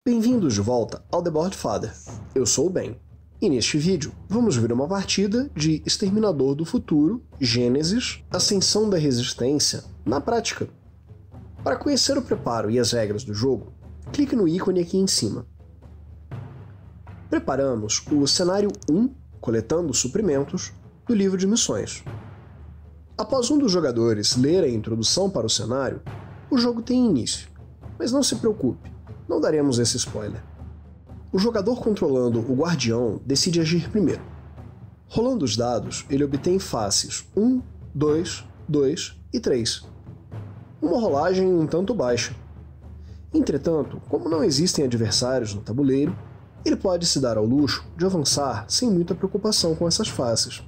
Bem-vindos de volta ao The Board Father. Eu sou o Ben, e neste vídeo vamos ver uma partida de Exterminador do Futuro, Gênesis, Ascensão da Resistência, na prática. Para conhecer o preparo e as regras do jogo, clique no ícone aqui em cima. Preparamos o cenário 1, coletando suprimentos, do livro de missões. Após um dos jogadores ler a introdução para o cenário, o jogo tem início, mas não se preocupe, não daremos esse spoiler. O jogador controlando o guardião decide agir primeiro. Rolando os dados, ele obtém faces 1, 2, 2 e 3. Uma rolagem um tanto baixa. Entretanto, como não existem adversários no tabuleiro, ele pode se dar ao luxo de avançar sem muita preocupação com essas faces.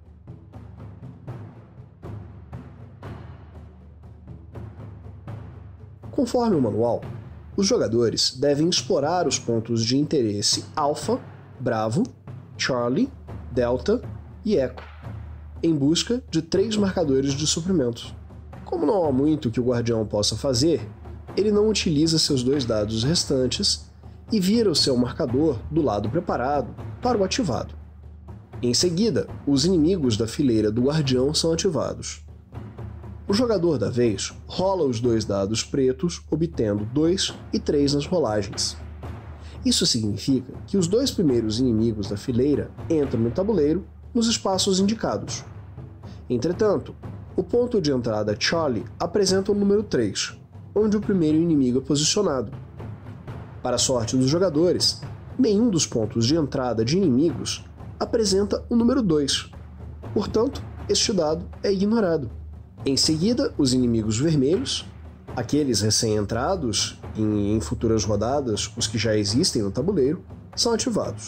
Conforme o manual, os jogadores devem explorar os pontos de interesse Alpha, Bravo, Charlie, Delta e Echo, em busca de 3 marcadores de suprimentos. Como não há muito que o guardião possa fazer, ele não utiliza seus 2 dados restantes e vira o seu marcador do lado preparado para o ativado. Em seguida, os inimigos da fileira do guardião são ativados. O jogador da vez rola os 2 dados pretos, obtendo 2 e 3 nas rolagens. Isso significa que os 2 primeiros inimigos da fileira entram no tabuleiro nos espaços indicados. Entretanto, o ponto de entrada Charlie apresenta o número 3, onde o primeiro inimigo é posicionado. Para a sorte dos jogadores, nenhum dos pontos de entrada de inimigos apresenta o número 2. Portanto, este dado é ignorado. Em seguida, os inimigos vermelhos, aqueles recém-entrados em futuras rodadas, os que já existem no tabuleiro, são ativados.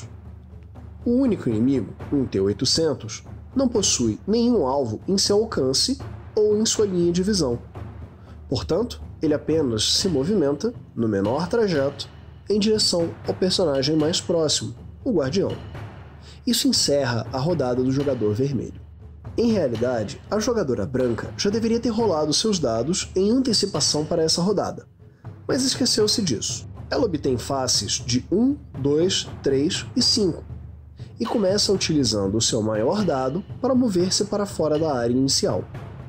O único inimigo, um T-800, não possui nenhum alvo em seu alcance ou em sua linha de visão. Portanto, ele apenas se movimenta, no menor trajeto, em direção ao personagem mais próximo, o guardião. Isso encerra a rodada do jogador vermelho. Em realidade, a jogadora branca já deveria ter rolado seus dados em antecipação para essa rodada, mas esqueceu-se disso. Ela obtém faces de 1, 2, 3 e 5, e começa utilizando o seu maior dado para mover-se para fora da área inicial.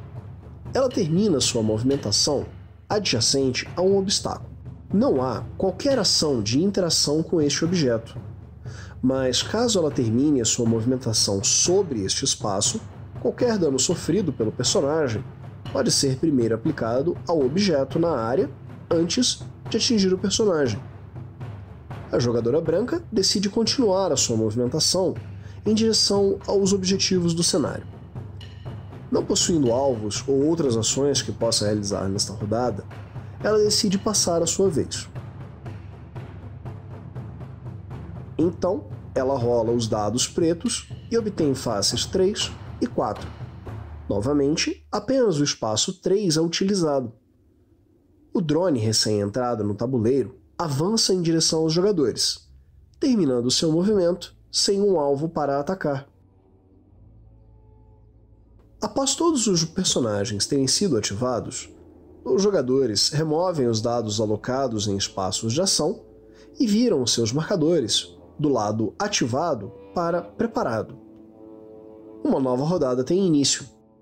Ela termina sua movimentação adjacente a um obstáculo. Não há qualquer ação de interação com este objeto, mas caso ela termine a sua movimentação sobre este espaço, qualquer dano sofrido pelo personagem pode ser primeiro aplicado ao objeto na área antes de atingir o personagem. A jogadora branca decide continuar a sua movimentação em direção aos objetivos do cenário. Não possuindo alvos ou outras ações que possa realizar nesta rodada, ela decide passar a sua vez. Então, ela rola os dados pretos e obtém faces 3 e 4. Novamente, apenas o espaço 3 é utilizado. O drone recém-entrado no tabuleiro avança em direção aos jogadores, terminando seu movimento sem um alvo para atacar. Após todos os personagens terem sido ativados, os jogadores removem os dados alocados em espaços de ação e viram seus marcadores do lado ativado para preparado. Uma nova rodada tem início.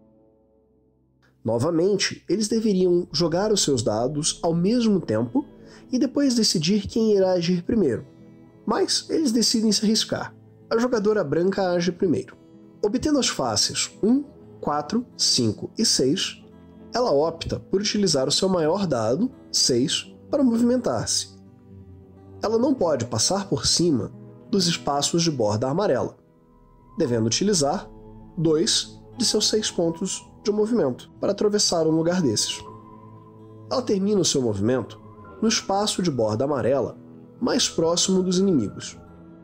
Novamente, eles deveriam jogar os seus dados ao mesmo tempo e depois decidir quem irá agir primeiro. Mas eles decidem se arriscar. A jogadora branca age primeiro. Obtendo as faces 1, 4, 5 e 6, ela opta por utilizar o seu maior dado, 6, para movimentar-se. Ela não pode passar por cima dos espaços de borda amarela, devendo utilizar 2 de seus 6 pontos de movimento para atravessar um lugar desses. Ela termina o seu movimento no espaço de borda amarela mais próximo dos inimigos.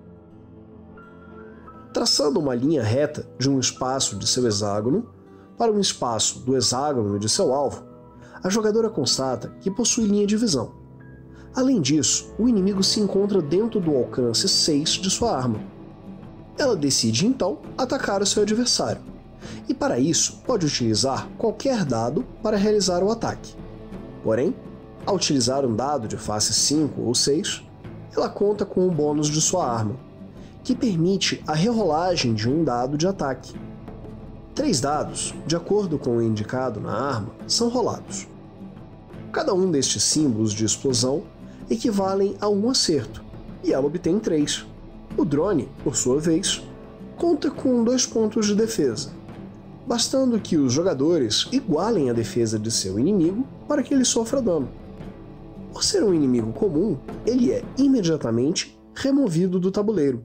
Traçando uma linha reta de um espaço de seu hexágono para um espaço do hexágono de seu alvo, a jogadora constata que possui linha de visão. Além disso, o inimigo se encontra dentro do alcance 6 de sua arma. Ela decide então atacar o seu adversário, e para isso pode utilizar qualquer dado para realizar o ataque. Porém, ao utilizar um dado de face 5 ou 6, ela conta com um bônus de sua arma, que permite a rerolagem de um dado de ataque. 3 dados, de acordo com o indicado na arma, são rolados. Cada um destes símbolos de explosão equivalem a um acerto, e ela obtém 3. O drone, por sua vez, conta com 2 pontos de defesa, bastando que os jogadores igualem a defesa de seu inimigo para que ele sofra dano. Por ser um inimigo comum, ele é imediatamente removido do tabuleiro.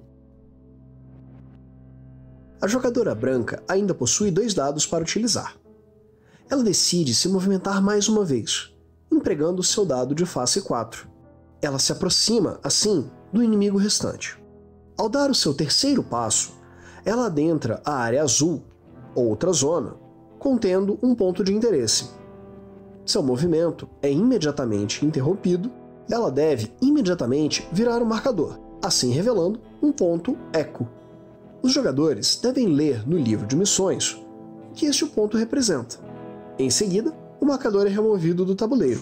A jogadora branca ainda possui 2 dados para utilizar. Ela decide se movimentar mais uma vez, empregando seu dado de face 4. Ela se aproxima, assim, do inimigo restante. Ao dar o seu terceiro passo, ela adentra a área azul, outra zona, contendo um ponto de interesse. Seu movimento é imediatamente interrompido, ela deve imediatamente virar o marcador, assim revelando um ponto eco. Os jogadores devem ler no livro de missões o que este ponto representa. Em seguida, o marcador é removido do tabuleiro.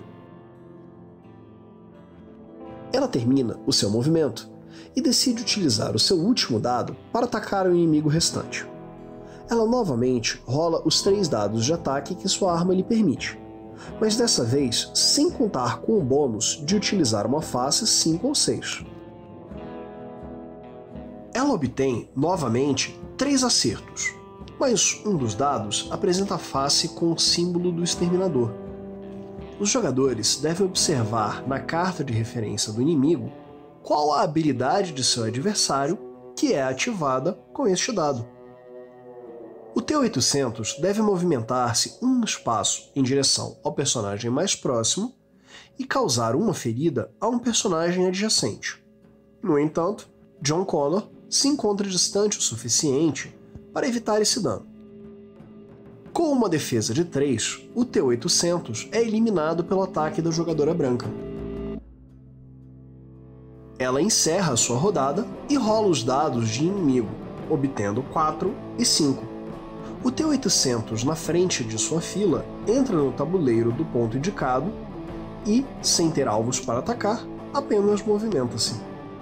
Ela termina o seu movimento e decide utilizar o seu último dado para atacar o inimigo restante. Ela novamente rola os 3 dados de ataque que sua arma lhe permite, mas dessa vez sem contar com o bônus de utilizar uma face 5 ou 6. Ela obtém, novamente, 3 acertos, mas um dos dados apresenta a face com o símbolo do exterminador. Os jogadores devem observar na carta de referência do inimigo qual a habilidade de seu adversário que é ativada com este dado. O T-800 deve movimentar-se um espaço em direção ao personagem mais próximo e causar uma ferida a um personagem adjacente. No entanto, John Connor se encontra distante o suficiente para evitar esse dano. Com uma defesa de 3, o T-800 é eliminado pelo ataque da jogadora branca. Ela encerra sua rodada e rola os dados de inimigo, obtendo 4 e 5. O T-800 na frente de sua fila entra no tabuleiro do ponto indicado e, sem ter alvos para atacar, apenas movimenta-se.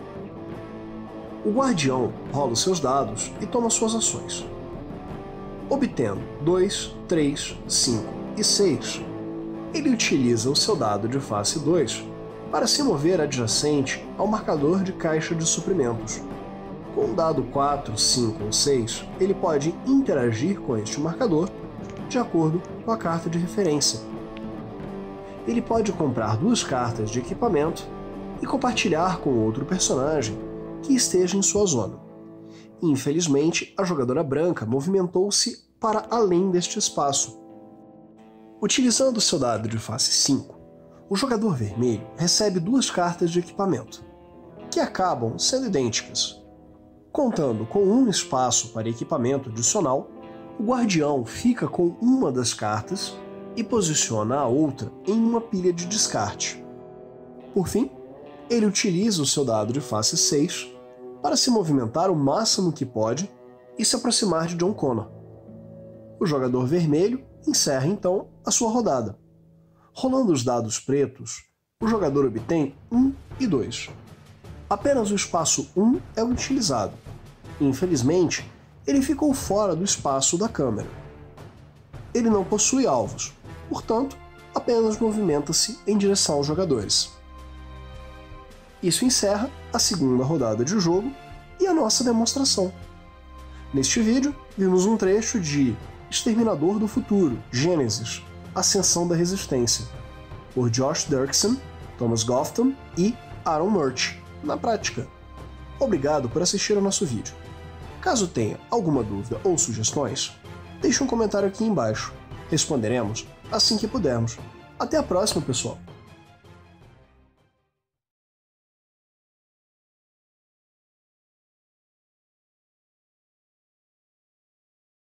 O guardião rola os seus dados e toma suas ações. Obtendo 2, 3, 5 e 6, ele utiliza o seu dado de face 2 para se mover adjacente ao marcador de caixa de suprimentos. Com o dado 4, 5 ou 6, ele pode interagir com este marcador de acordo com a carta de referência. Ele pode comprar 2 cartas de equipamento e compartilhar com outro personagem que esteja em sua zona. Infelizmente, a jogadora branca movimentou-se para além deste espaço. Utilizando seu dado de face 5, o jogador vermelho recebe 2 cartas de equipamento, que acabam sendo idênticas. Contando com um espaço para equipamento adicional, o guardião fica com uma das cartas e posiciona a outra em uma pilha de descarte. Por fim, ele utiliza o seu dado de face 6 para se movimentar o máximo que pode e se aproximar de John Connor. O jogador vermelho encerra então a sua rodada. Rolando os dados pretos, o jogador obtém 1 e 2. Apenas o espaço 1 é utilizado. Infelizmente, ele ficou fora do espaço da câmera. Ele não possui alvos, portanto, apenas movimenta-se em direção aos jogadores. Isso encerra a segunda rodada de jogo e a nossa demonstração. Neste vídeo, vimos um trecho de Exterminador do Futuro, Gênesis, Ascensão da Resistência, por Josh Dirksen, Thomas Gofton e Aaron Murch, na prática. Obrigado por assistir ao nosso vídeo. Caso tenha alguma dúvida ou sugestões, deixe um comentário aqui embaixo. Responderemos assim que pudermos. Até a próxima, pessoal!